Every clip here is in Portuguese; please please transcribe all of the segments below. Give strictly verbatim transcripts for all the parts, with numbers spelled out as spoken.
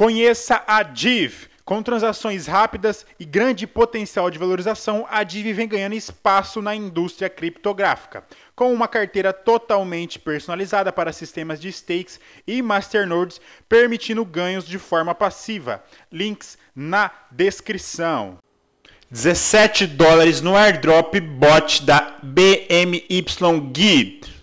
Conheça a D I V. Com transações rápidas e grande potencial de valorização, a D I V vem ganhando espaço na indústria criptográfica. Com uma carteira totalmente personalizada para sistemas de stakes e masternodes, permitindo ganhos de forma passiva. Links na descrição. dezessete dólares no airdrop bot da B M Y G I D.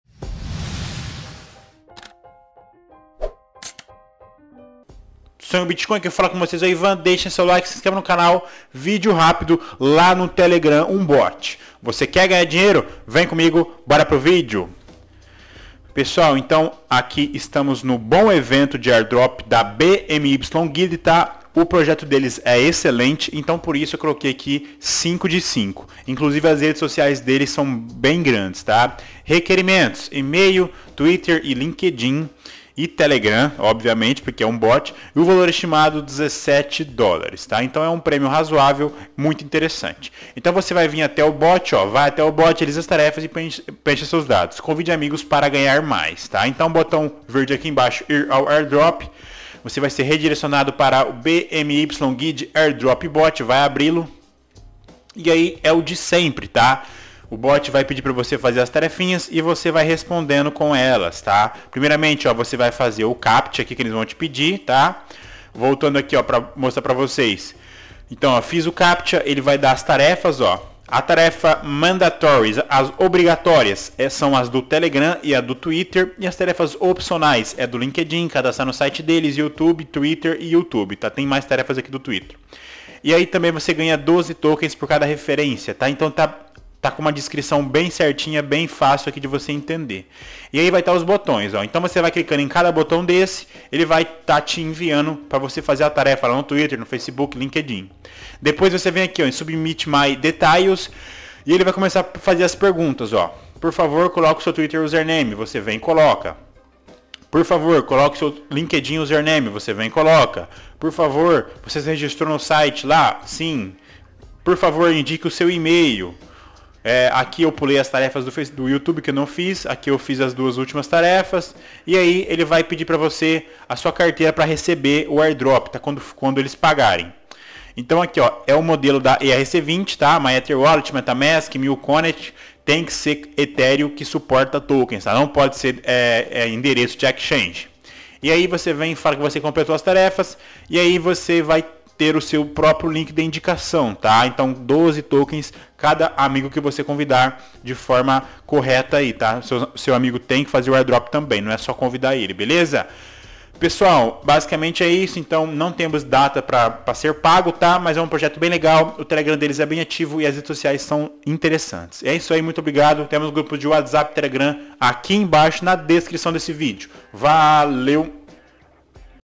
Sonho Bitcoin, que eu falo com vocês aí, Ivan, deixem seu like, se inscreva no canal, vídeo rápido lá no Telegram, um bot. Você quer ganhar dinheiro? Vem comigo, bora pro vídeo. Pessoal, então aqui estamos no bom evento de airdrop da B M Y G I D, tá? O projeto deles é excelente, então por isso eu coloquei aqui cinco de cinco. Inclusive as redes sociais deles são bem grandes, tá? Requerimentos, e-mail, Twitter e LinkedIn. E Telegram, obviamente, porque é um bot, e o valor estimado dezessete dólares, tá? Então é um prêmio razoável, muito interessante. Então você vai vir até o bot, ó, vai até o bot, realiza as tarefas e preencha seus dados. Convide amigos para ganhar mais, tá? Então botão verde aqui embaixo, ir ao airdrop, você vai ser redirecionado para o B M Y G I D Airdrop Bot, vai abri-lo, e aí é o de sempre, tá? O bot vai pedir para você fazer as tarefinhas e você vai respondendo com elas, tá? Primeiramente, ó, você vai fazer o CAPTCHA aqui que eles vão te pedir, tá? Voltando aqui, ó, para mostrar para vocês. Então, ó, fiz o CAPTCHA, ele vai dar as tarefas, ó. A tarefa mandatory, as obrigatórias, são as do Telegram e a do Twitter. E as tarefas opcionais é do LinkedIn, cadastrar no site deles, YouTube, Twitter e YouTube, tá? Tem mais tarefas aqui do Twitter. E aí também você ganha doze tokens por cada referência, tá? Então tá... Tá com uma descrição bem certinha, bem fácil aqui de você entender. E aí vai estar os botões, ó. Então você vai clicando em cada botão desse, ele vai estar tá te enviando para você fazer a tarefa lá no Twitter, no Facebook, LinkedIn. Depois você vem aqui, ó, em Submit My Details, e ele vai começar a fazer as perguntas, ó. Por favor, coloque o seu Twitter username, você vem e coloca. Por favor, coloque o seu LinkedIn username, você vem e coloca. Por favor, você se registrou no site lá? Sim. Por favor, indique o seu e-mail. É, aqui eu pulei as tarefas do, Facebook, do YouTube que eu não fiz, aqui eu fiz as duas últimas tarefas, e aí ele vai pedir para você a sua carteira para receber o airdrop, tá? Quando, quando eles pagarem. Então aqui, ó, é o modelo da E R C vinte, tá? MyEtherWallet, MetaMask, Milconnect, tem que ser Ethereum que suporta tokens, tá? Não pode ser é, é, endereço de exchange. E aí você vem e fala que você completou as tarefas, e aí você vai ter o seu próprio link de indicação, tá? Então doze tokens cada amigo que você convidar de forma correta aí, tá? Seu, seu amigo tem que fazer o airdrop também, não é só convidar ele, beleza? Pessoal, basicamente é isso, então não temos data para ser pago, tá? Mas é um projeto bem legal, o Telegram deles é bem ativo e as redes sociais são interessantes. É isso aí, muito obrigado. Temos grupos de WhatsApp, Telegram aqui embaixo na descrição desse vídeo. Valeu!